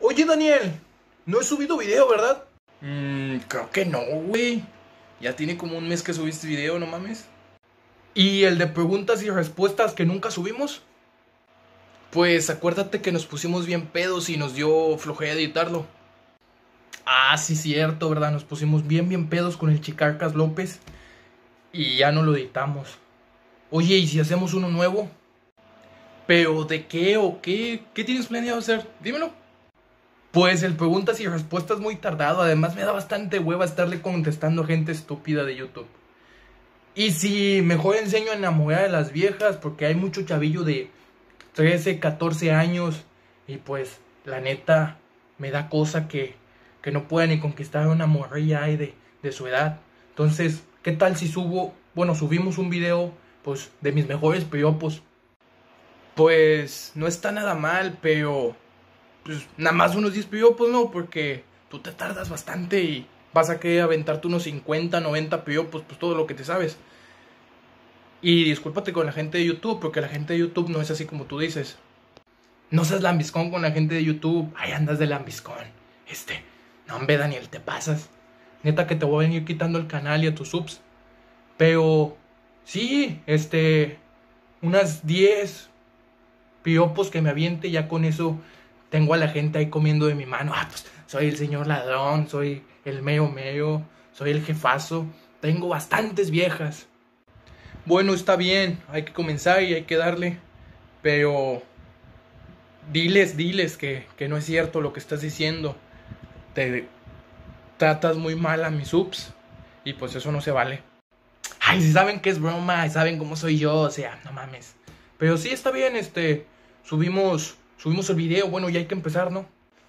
Oye, Daniel, no he subido video, ¿verdad? Creo que no, güey. Ya tiene como un mes que subiste video, no mames. ¿Y el de preguntas y respuestas que nunca subimos? Pues acuérdate que nos pusimos bien pedos y nos dio flojera editarlo. Ah, sí, cierto, ¿verdad? Nos pusimos bien pedos con el Chicarcas López y ya no lo editamos. Oye, ¿y si hacemos uno nuevo? ¿Pero de qué o qué? ¿Qué tienes planeado hacer? Dímelo. Pues el preguntas y respuestas muy tardado. Además me da bastante hueva estarle contestando a gente estúpida de YouTube. Y si mejor enseño a enamorar a las viejas, porque hay mucho chavillo de 13, 14 años. Y pues, la neta, me da cosa que no pueda ni conquistar a una morrilla ahí de su edad. Entonces, ¿qué tal si subimos un video, pues, de mis mejores piropos? Pues no está nada mal, pero pues nada más unos 10 piropos, ¿no? Porque tú te tardas bastante y vas a querer aventarte unos 50, 90 piropos, pues todo lo que te sabes. Y discúlpate con la gente de YouTube, porque la gente de YouTube no es así como tú dices. No seas lambiscón con la gente de YouTube. Ahí andas de lambiscón. No, hombre, Daniel, te pasas. Neta que te voy a venir quitando el canal y a tus subs. Pero, sí, unas 10 piropos que me aviente, ya con eso tengo a la gente ahí comiendo de mi mano. Ah, pues, soy el señor ladrón, soy el meo, soy el jefazo. Tengo bastantes viejas. Bueno, está bien, hay que comenzar y hay que darle. Pero diles que no es cierto lo que estás diciendo. Te tratas muy mal a mis subs y pues eso no se vale. Ay, si saben que es broma, saben cómo soy yo, o sea, no mames. Pero sí está bien, subimos el video, bueno, ya hay que empezar, ¿no?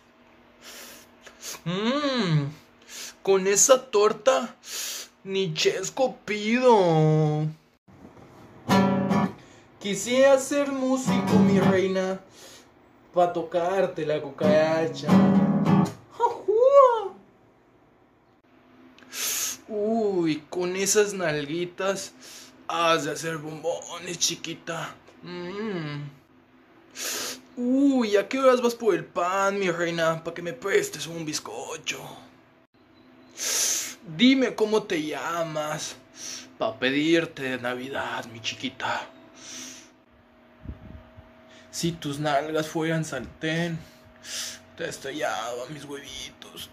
Con esa torta ni chesco pido. Quisiera ser músico, mi reina, pa' tocarte la cucaracha. Uy, con esas nalguitas has de hacer bombones, chiquita. Uy, ¿a qué horas vas por el pan, mi reina, pa' que me prestes un bizcocho? Dime cómo te llamas, pa' pedirte de Navidad, mi chiquita. Si tus nalgas fueran sartén, te estrellaba mis huevitos.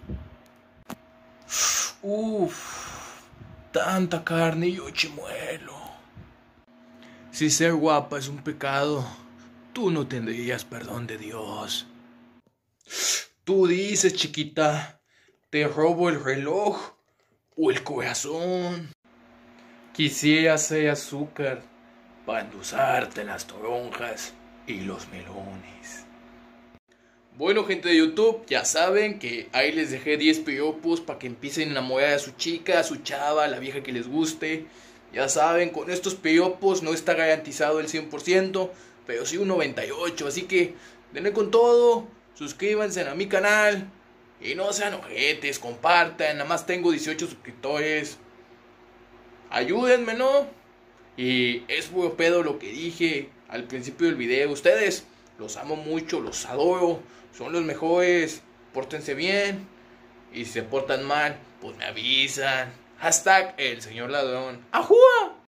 Tanta carne y yo chimuelo. Si ser guapa es un pecado, tú no tendrías perdón de Dios. Tú dices, chiquita, te robo el reloj o el corazón. Quisiera ser azúcar para endulzarte las toronjas y los melones. Bueno, gente de YouTube, ya saben que ahí les dejé 10 piropos para que empiecen a enamorar a su chica, a su chava, a la vieja que les guste. Ya saben, con estos piropos no está garantizado el 100%, pero sí un 98%. Así que denle con todo, suscríbanse a mi canal y no sean ojetes, compartan. Nada más tengo 18 suscriptores. Ayúdenme, ¿no? Y es puro pedo lo que dije al principio del video. Ustedes los amo mucho, los adoro, son los mejores. Pórtense bien. Y si se portan mal, pues me avisan. Hashtag el señor ladrón. ¡Ajúa!